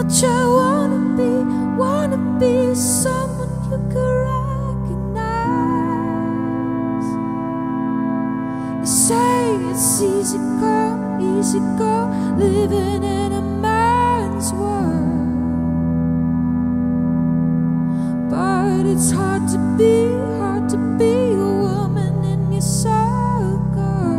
much I wanna be someone you could recognize. You say it's easy go, living in a man's world, but it's hard to be a woman in your circle.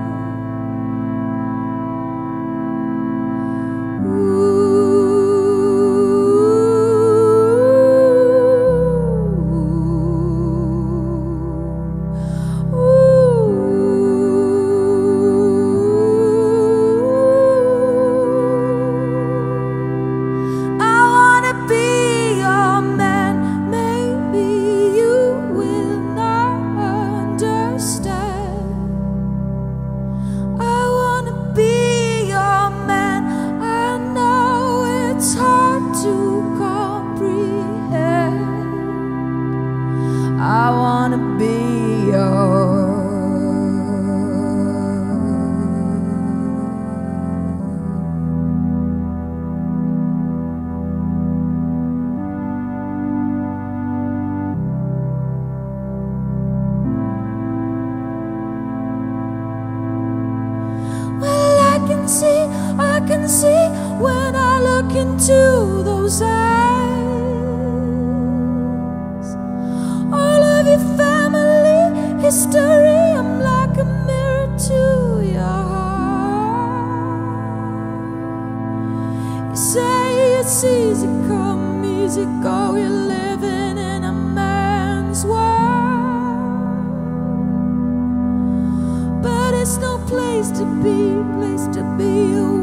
I wanna be Well, I can see when I look into those eyes, all of your family history. I'm like a mirror to your heart. You say it's easy come, easy go. You're living in a man's world, but it's no place to be a